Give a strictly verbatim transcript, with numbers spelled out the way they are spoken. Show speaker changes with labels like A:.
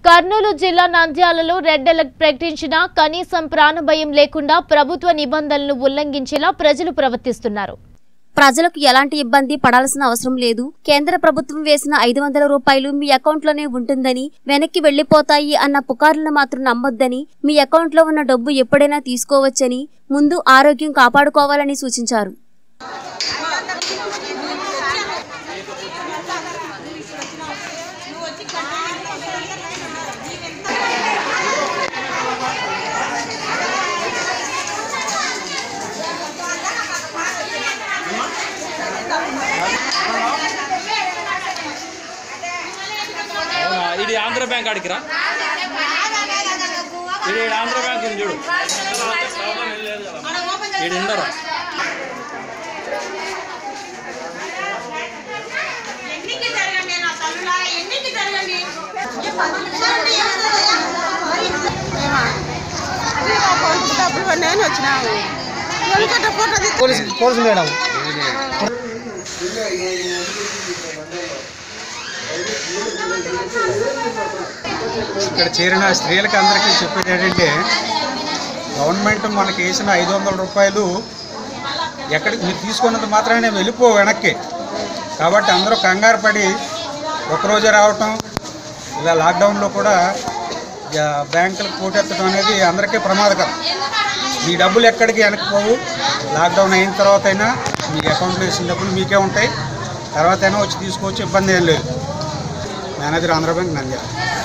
A: కర్నూలు జిల్లా నంద్యాలలో red alert ప్రకటించినా కనీసం ప్రాణభయం లేకుండా ప్రభుత్వ నిబంధనలను ఉల్లంఘించేలా ప్రజలు ప్రవర్తిస్తున్నారు.
B: ప్రజలకు ఎలాంటి ఇబ్బంది పడాల్సిన అవసరం లేదు. కేంద్ర ప్రభుత్వం వేసిన ఐదు వందల రూపాయలు మీ అకౌంట్లోనే ఉంటుందని, వెనక్కి వెళ్లిపోతాయి అన్న పుకార్లను మాత్రం నమ్మొద్దని, మీ అకౌంట్లో ఉన్న డబ్బు ఎప్పుడైనా తీసుకోవచ్చని, ముందు ఆరోగ్యం కాపాడుకోవాలని సూచించారు.
C: ఇది ఆంధ్ర బ్యాంక్ అడిగిరా ఇది ఆంధ్ర బ్యాంక్ ఉంది చూడు ఇది ఉండరా
D: నేను వచ్చినాము
E: పోలీసు మేడం ఇక్కడ చేరిన స్త్రీలకు అందరికీ చెప్పేది ఏంటంటే, గవర్నమెంట్ మనకి వేసిన ఐదు వందల రూపాయలు ఎక్కడికి మీరు తీసుకున్నంత మాత్రమే నేను వెళ్ళిపో వెనక్కి. కాబట్టి అందరూ కంగారు పడి ఒకరోజే రావటం, ఇలా లాక్డౌన్లో కూడా బ్యాంకులకు పోటెత్తడం అనేది అందరికీ ప్రమాదకరం. మీ డబ్బులు ఎక్కడికి వెనక్కిపోవు. లాక్డౌన్ అయిన తర్వాత అయినా మీ అకౌంట్లో వేసిన డబ్బులు మీకే ఉంటాయి. తర్వాత అయినా వచ్చి తీసుకోవచ్చు, ఇబ్బంది ఏం లేదు. Manager Andhra bank Nandyal.